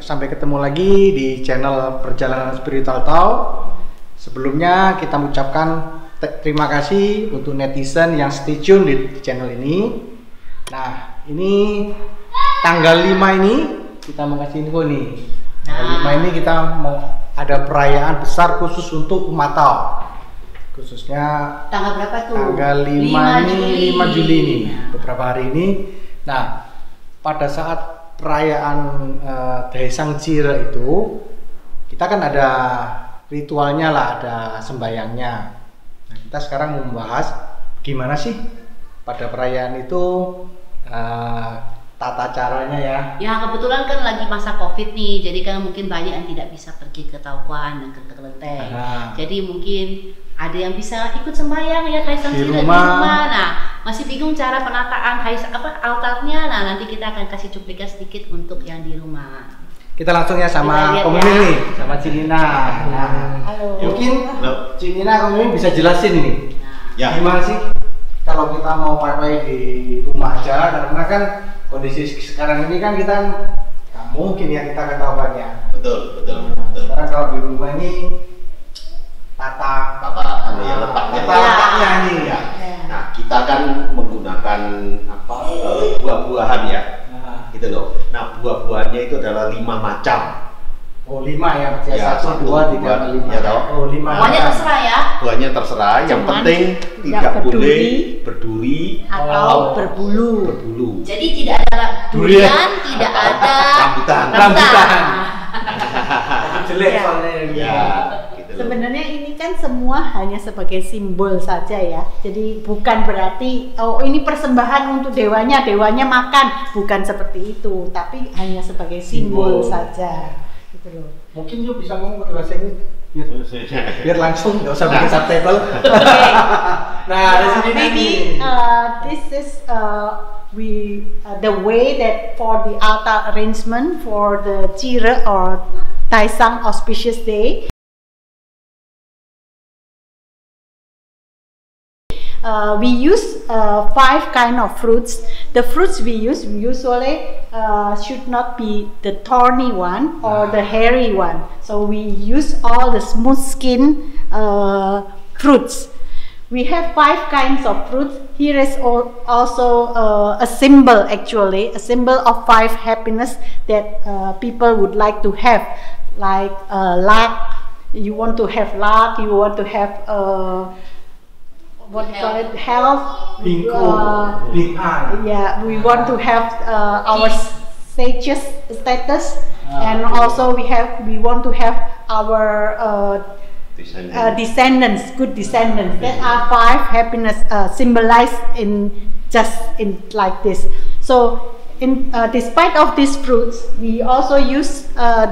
Sampai ketemu lagi di channel Perjalanan Spiritual Tao. Sebelumnya kita mengucapkan terima kasih untuk netizen yang stay tune di channel ini. Nah, ini tanggal 5 ini kita mau kasih info nih. Tanggal 5 ini kita mau ada perayaan besar khusus untuk umat Tao. Khususnya tanggal berapa tuh? Tanggal 5 Juli ini, beberapa hari ini. Nah, pada saat perayaan Daesang Jire itu kita kan ada ritualnya lah, ada sembayangnya. Nah, kita sekarang membahas gimana sih pada perayaan itu tata caranya ya. Ya kebetulan kan lagi masa COVID nih, jadi kan mungkin banyak yang tidak bisa pergi ke Taukuan dan ke Kelenteng. Jadi mungkin ada yang bisa ikut sembahyang ya Daesang Jire di rumah. Nah, masih bingung cara penataan altarnya. Nah, nanti kita akan kasih cuplikan sedikit untuk yang di rumah. Kita langsung ya sama Komimin nih, sama Cinina. Nah, halo. Mungkin Cinina, Komimin bisa jelasin ini. Ya. Gimana sih kalau kita mau pakai di rumah aja, karena kan kondisi sekarang ini kan kita nggak mungkin ya kita ke Taukuannya. Betul. Sekarang kalau di rumah ini tata letaknya nih ya. Nah, kita kan menggunakan buah-buahan ya, gitu loh. Nah, buah-buahannya itu adalah 5 macam. Oh, 5 ya, 1, 2, 3, 5. Ya toh. Oh, 5. Buahnya terserah ya. Buahnya terserah. Yang penting tidak boleh berduri atau berbulu. Jadi tidak ada durian, tidak ada rambutan. Jelek soalnya ya. Sebenarnya ini kan semua hanya sebagai simbol saja ya. Jadi bukan berarti ini persembahan untuk dewanya makan, bukan seperti itu, tapi hanya sebagai simbol saja. Gitu loh. Mungkin you bisa ngomong bahasa Inggris biar langsung, nggak usah bikin subtitle. Nah, dari sini maybe this is the way that for the altar arrangement for the Jire or Daesang auspicious day. We use 5 kind of fruits. The fruits we usually should not be the thorny one or the hairy one. So we use all the smooth skin fruits. We have 5 kinds of fruits. Here is also a symbol, actually, a symbol of 5 happiness that people would like to have, like luck. You want to have luck. You want to have what do you call it? Health. Big eye. Yeah, we want to have our status, and also we want to have our descendants, good descendants. There are 5 happiness symbolized in like this. So, despite of these fruits, we also use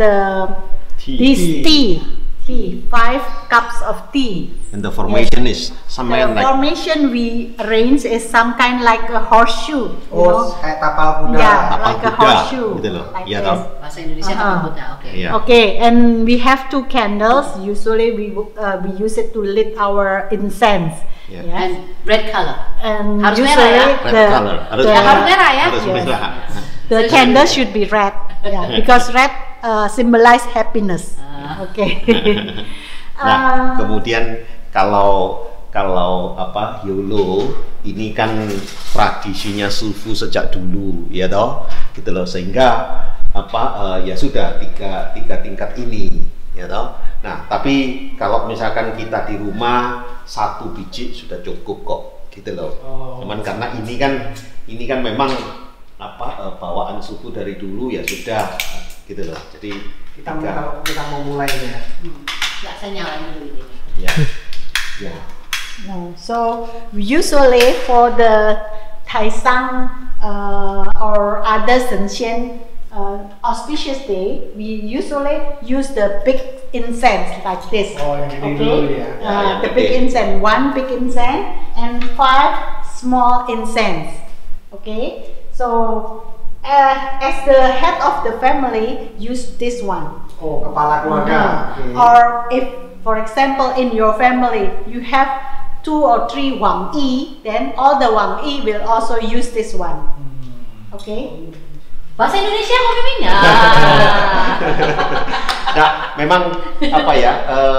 tea. 5 cups of tea. And the formation is somewhere the formation we arrange is some kind like a horseshoe. Kayak tapal kuda. Yeah, like a horseshoe. Gitu loh. Like Iya this. toh. Bahasa Indonesia tapal kuda. Oke. Iya. Okay, and we have 2 candles. Usually we use it to lit our incense. Yeah. Yes. And red color. And Harus usually merah ya? Red color. Harus merah ya? Harus merah. the candle should be red. Yeah, because red symbolize happiness. Okay. Nah, kemudian kalau YOLO ini kan tradisinya sufu sejak dulu ya toh, gitu loh, sehingga ya sudah tiga tingkat ini ya toh. Nah, tapi kalau misalkan kita di rumah 1 biji sudah cukup kok, gitu loh. Cuman karena ini kan memang bawaan sufu dari dulu ya sudah, gitu loh. Jadi kalau kita mau mulai ya. Nggak, saya nyalain dulu ini. Ya. So usually for the Daesang or other Zhenxian auspicious day, we usually use the big incense like this. Oh, yang ini dulu ya. The big incense, 1 big incense and 5 small incense. Okay, so as the head of the family, use this one. Oh, kepala keluarga. Okay. Or if, for example, in your family you have 2 or 3 Wang Yi, then all the Wang Yi will also use this one. Okay. Bahasa Indonesia kok bimbingnya. Nah, memang apa ya?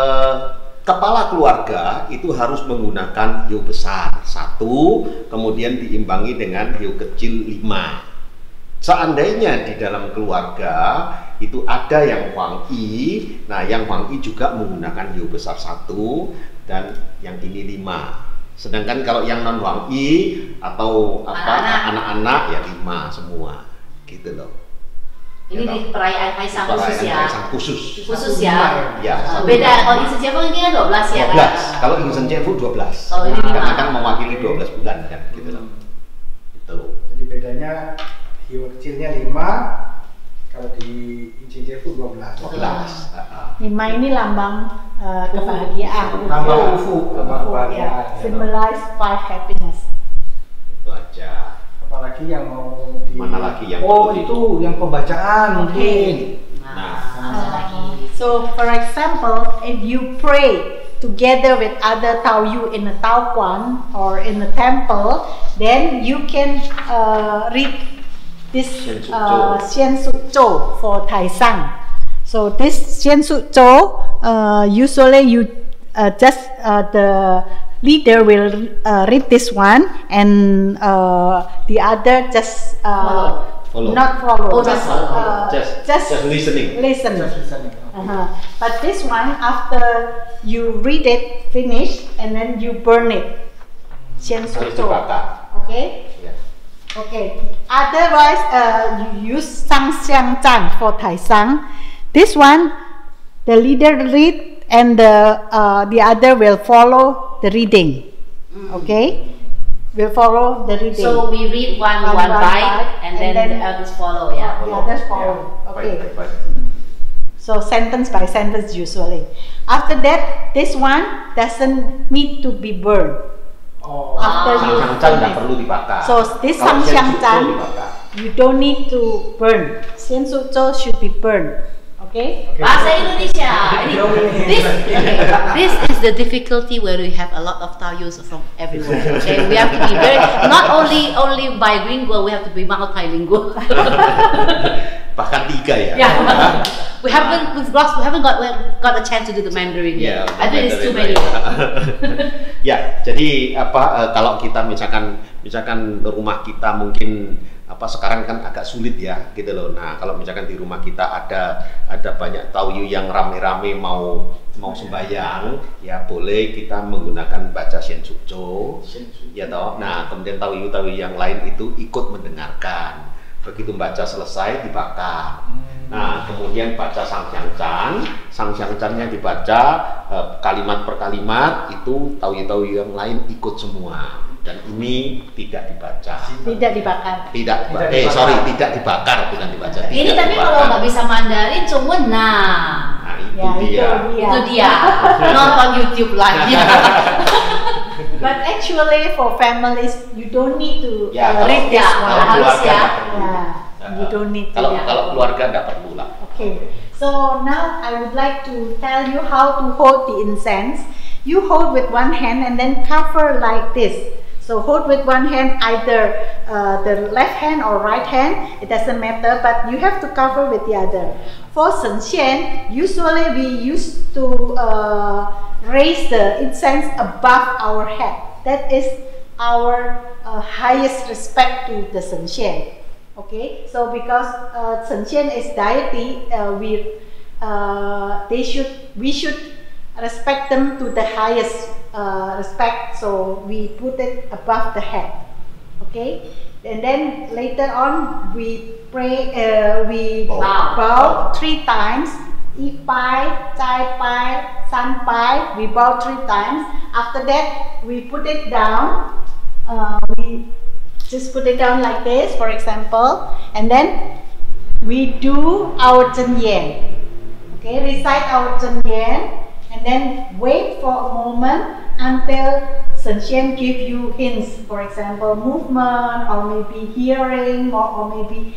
Kepala keluarga itu harus menggunakan hiu besar 1, kemudian diimbangi dengan hiu kecil 5. Seandainya di dalam keluarga itu ada yang Huang Yi, nah yang Huang Yi juga menggunakan hiu besar 1 dan yang ini 5. Sedangkan kalau yang non Huang Yi atau anak-anak ya 5 semua, gitu loh. Ini ya, di perayaan Kaisang khusus ya. Kaisang khusus. Khusus ya. Ya. Beda kalau Insen Jefu ini kan 12 ya 12. kan? Kalau Insen Jefu 12. Kalau ini 5. Karena kan mewakili 12 bulan kan, gitu loh. Itu. Jadi bedanya hiu kecilnya 5, kalau di Insen Jefu 12. 12. 5 ini lambang kebahagiaan. Lambang ufu, lambang kebahagiaan. Symbolize 5 happiness. Itu aja. Apalagi yang mau di Mana lagi yang itu yang pembacaan mungkin. Nah, lagi. So for example, if you pray together with other Taoyu in a Taoquan or in a temple, then you can read this Xian Su Zhou for Taisang. So this Xian Su Zhou, usually you just the leader will read this one and the other just Follow. not follow, Oh, just listening. listen. Just listening. But this one, after you read it, finish, and then you burn it. Xian Su Harus Zhou. dibakar. Okay. Ya. Okay. Otherwise, you use Sang Xiang Zhan for Taisang. This one, the leader read and the other will follow the reading. Okay. Will follow the reading. So we read one bite and then the others follow ya. The others follow. Okay. Baik. So sentence by sentence usually. After that, this one doesn't need to be burned. Oh. After you Sang-sang nggak finish. perlu dibakar. So this Kalau Sang-sang Xian Su Zhan, Zhou dibakar. you don't need to burn. Xian Su Zhou should be burned. Okay. Bahasa Indonesia. This is the difficulty where we have a lot of Taoyus from everywhere. Okay, we have to be very not only bilingual, we have to be multilingual. Bahkan 3 ya. Yeah, we haven't got a chance to do the Mandarin yet. I think it's too many. Ya, jadi kalau kita misalkan rumah kita mungkin sekarang kan agak sulit ya gitu loh. Nah, kalau misalkan di rumah kita ada banyak Taoyu yang rame-rame mau sembahyang, ya boleh kita menggunakan baca Xian Su Zhou, ya toh. Nah, kemudian Taoyu yang lain itu ikut mendengarkan. Begitu baca selesai dibakar. Nah, kemudian baca Sang Xiang Zhan-nya dibaca kalimat per kalimat, itu Taoyu yang lain ikut semua. Dan ini tidak dibaca. Tidak dibakar. Tidak dibakar, bukan dibaca. Ini tapi dibakar. kalau nggak bisa Mandarin, cuma Nah, itu Ya, dia. itu dia nonton YouTube lagi. But actually for families, you don't need to Ya, read this kalau one. harus ya. Yeah, you don't need to. Kalau keluarga nggak perlu lah. Okay. So now I would like to tell you how to hold the incense. You hold with one hand and then cover like this. So hold with one hand, either the left hand or right hand, it doesn't matter, but you have to cover with the other. For Shen Xian, usually we used to raise the incense above our head. That is our highest respect to the Shen Xian. Okay, so because Shen Xian is deity, we should respect them to the highest respect, so we put it above the head. Okay, and then later on we pray, we bow 3 times. Yi Pai, Chai Pai, San Pai. We bow 3 times. After that, we put it down. We just put it down like this, for example, and then we do our Zhen Yan. Okay, recite our Zhen Yan. And then wait for a moment until Shen Xian give you hints, for example, movement, or maybe hearing, or maybe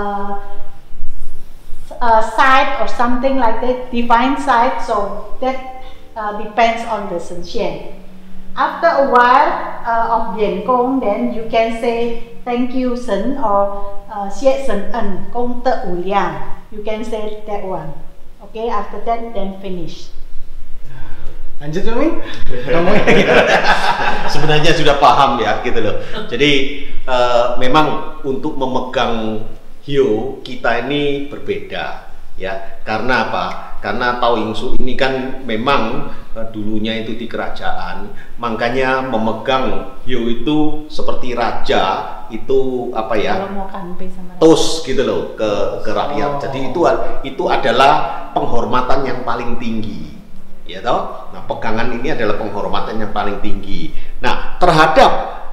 sight or something like that, divine sight. So that depends on the Shen Xian. After a while of Yan Gong, then you can say thank you Shen, or Xie Shen En Gong Te Wu Liang. You can say that one. Okay, after that then finish. Lanjut Umi. Sebenarnya sudah paham ya gitu loh. Jadi memang untuk memegang hiu kita ini berbeda ya. Karena apa? Karena Tao Ying Su ini kan memang dulunya itu di kerajaan, makanya memegang hiu itu seperti raja itu apa ya? Tos gitu loh ke rakyat. Jadi itu adalah penghormatan yang paling tinggi. Ya toh? Nah, pegangan ini adalah penghormatan yang paling tinggi. Nah, terhadap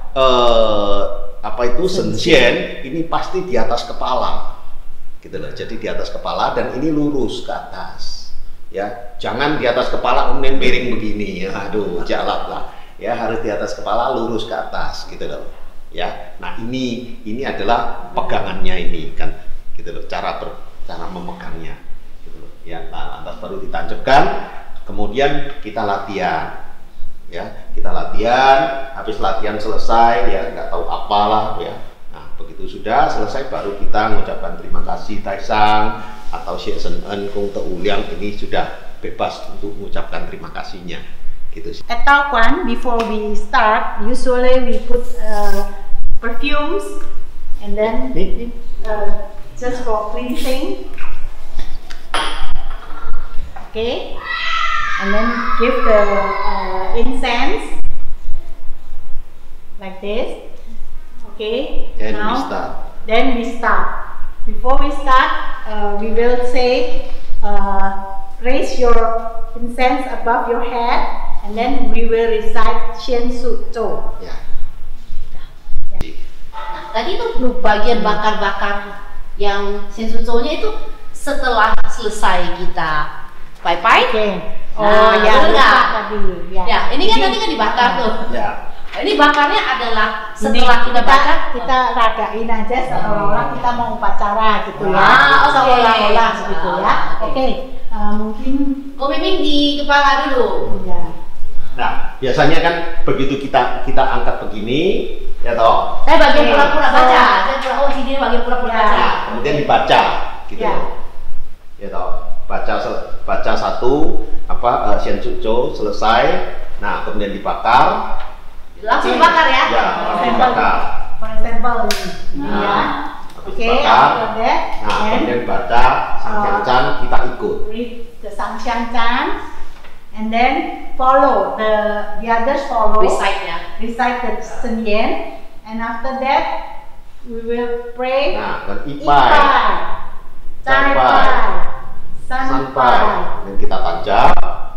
apa itu Shen Xian ini pasti di atas kepala. Gitu loh. Jadi di atas kepala dan ini lurus ke atas. Ya, jangan di atas kepala kemudian miring begini. Aduh, jalan lah. Ya, harus di atas kepala lurus ke atas gitu loh. Ya. Nah, ini adalah pegangannya ini kan. Gitu loh, cara memegangnya. Gitu loh. Ya, nah, lantas baru ditancapkan. Kemudian kita latihan, ya kita latihan. Habis latihan selesai, ya nggak tahu apalah, ya. Nah begitu sudah selesai, baru kita mengucapkan terima kasih Taisang atau Xie Shen En Gong Te Wu Liang. Ini sudah bebas untuk mengucapkan terima kasihnya, gitu sih. At Tao Quan, before we start, usually we put perfumes and then just for cleansing. Okay. And then give the incense like this. Okay. And now, we start. Then we start. Before we start, we will say, raise your incense above your head, and then we will recite Xian Su Zhou. Ya. Nah, tadi itu bagian bakar-bakar yang Xian Su Zhou-nya itu setelah selesai kita pai-pai. Okay. Nah, ya, tadi. Ya, ini kan tadi kan dibakar tuh. Ya. Ini bakarnya adalah setelah kita bakar, kita ragain aja seolah-olah kita mau upacara gitu ya. Okay. Seolah-olah gitu ya. Oke. Mungkin Ko Miming di kepala dulu. Ya. Nah, biasanya kan begitu kita angkat begini, ya toh. Saya bagian pura-pura baca. Saya sini bagian pura-pura baca. Nah, kemudian dibaca, gitu Ya. loh. Ya toh. Baca satu Xian Su Zhou selesai. Nah, kemudian dibakar. Langsung bakar ya. Ya, dibakar. For example ini Nah, ya. habis Oke, bakar. after that, Nah, then kemudian baca Sang Chan kita ikut. read the Sang Chan, and then follow the others follow. Recite ya. Recite the Shen Yan, and after that we will pray. Nah, dan Ipai, Ipai, Cai Cai Pai, San San Pai. Pai. Dan kita tancap.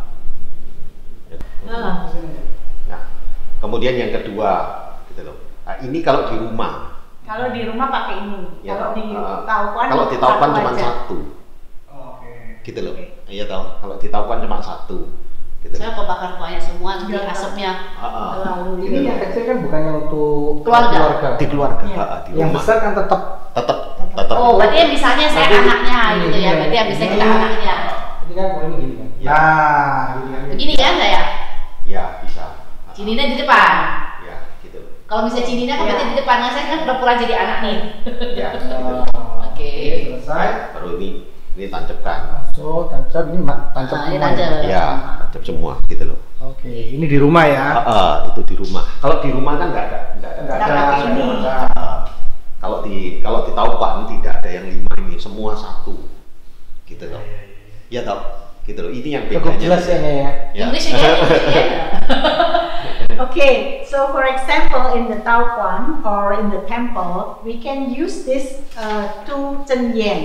Nah, kemudian yang kedua, gitu loh. Nah, ini kalau di rumah. Kalau di rumah pakai ini. Ya, kalau di Tao Quan, kalau di Tao Quan cuma aja. satu. Oke. Gitu loh. Oke. Iya tahu. Kalau di Tao Quan cuma satu. Gitu. Saya kebakar banyak semua nanti Ya. asapnya. Lalu Ini yang kecil kan bukannya untuk Keluarga. Di keluarga, Iya. di Yang rumah. besar kan tetap tetap. Oh, berarti yang misalnya saya Berarti anaknya ini, gitu ya. ini, Berarti yang bisa ini. kita anaknya. ini kan kalau ini gini kan. Ya. Nah, gini kan. Begini kan saya? Ya, bisa. Cinina di depan. Ya, gitu. Kalau misalnya Cinina kan Ya. berarti di depan. Nah, saya kan pura-pura jadi anak nih. Ya. Oke. Selesai. Baru ini tancapkan. So, tancap ini tancap Nah, ini semua. tancap. Ya, tancap semua gitu loh. Oke, ini di rumah ya. Itu di rumah. Kalau di rumah kan nggak ada. Nggak ada. pakai ini. Kalau di Tao Quan tidak ada yang 5 ini, semua satu. Gitu loh. Ya tau, gitu loh. Ini yang bedanya. Cukup jelas ya Nya, ya. Ya. English aja. Okay, so for example, in the Tao Quan or in the temple, we can use this two Zhen Yan.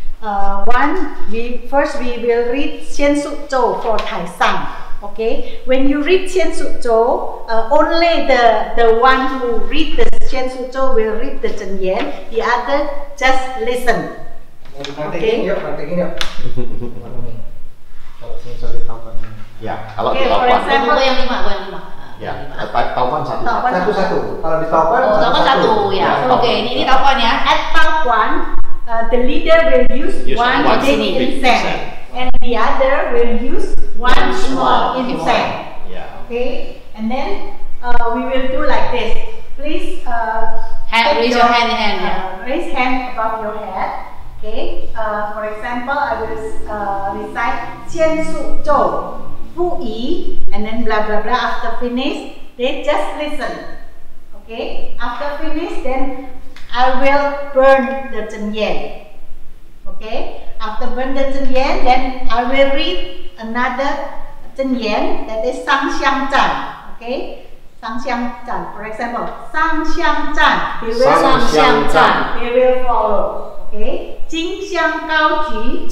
First we will read Xian Su Zhou for Taisang. Okay, when you read Xian Su Zhou, only the one who read the Xian Su Zhou will read the Zhen Yan. The other just listen. Praktekin yuk, praktekin yuk. Kalau misal di Tao Quan. Ya, kalau Oke, di Tao for Quan. example- Gue yang 5, gue yang 5. Ya, Tao Quan satu. Tao Quan Satu-satu. Kalau di Tao Quan Oh, Tao Quan satu ya. Ya. Oke, ini Tao Quan ya. At Tao Quan, the leader will use Use one one big big incense, incense. and the other will use one small incense. Ya. Okay, and then we will do like this. Please Raise your hand. Raise hand above your head. Okay. For example, I will recite 千数咒不疑 and then blah blah blah. After finish, they just listen. Okay. After finish, then I will burn the Zhen Yan. Okay. After burn the Zhen Yan, then I will read another Zhen Yan, that is Sang Xiang Zhan. Okay. Sang Xiang Zhan. For example, Sang Xiang Zhan. They will follow. Okay. 金香高举，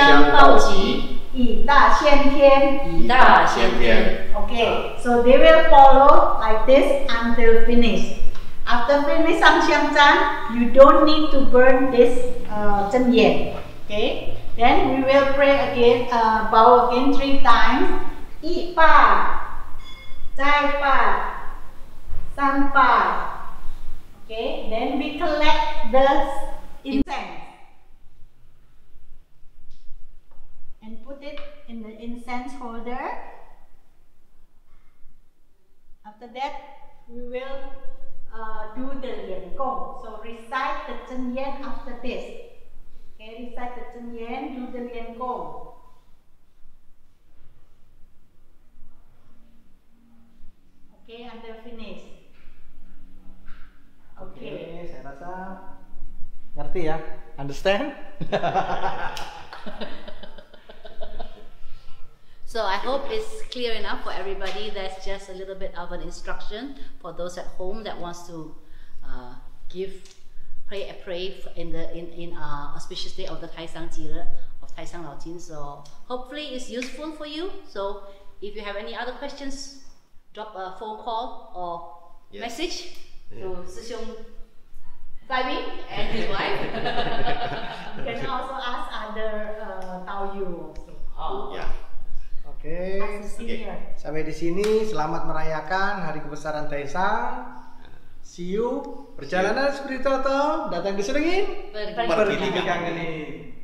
以大先天，Okay. So they will follow like this until finish. After finish Sang Xiang Zhan, you don't need to burn this Zhen Yan. Okay. Then we will pray again, bow again 3 times. 一拜，再拜，三拜。Okay. Then we collect the incense and put it in the incense holder. After that, we will do the Lian Gong. So recite the Zhen Yan after this. Okay, recite the Zhen Yan, do the Lian Gong. Okay, until finish. Oke, saya rasa ngerti ya, understand? So I hope it's clear enough for everybody. That's just a little bit of an instruction for those at home that wants to pray in auspicious day of the Taisang Jire of Taisang Laojin. So hopefully it's useful for you. So if you have any other questions, drop a phone call or message to Sishung Flying and his wife. You can also ask other Taoyu. Oke. Sampai di sini selamat merayakan Hari Kebesaran Taisang. See you. Perjalanan spiritual Tao datang disenengin, Pergi dikangenin.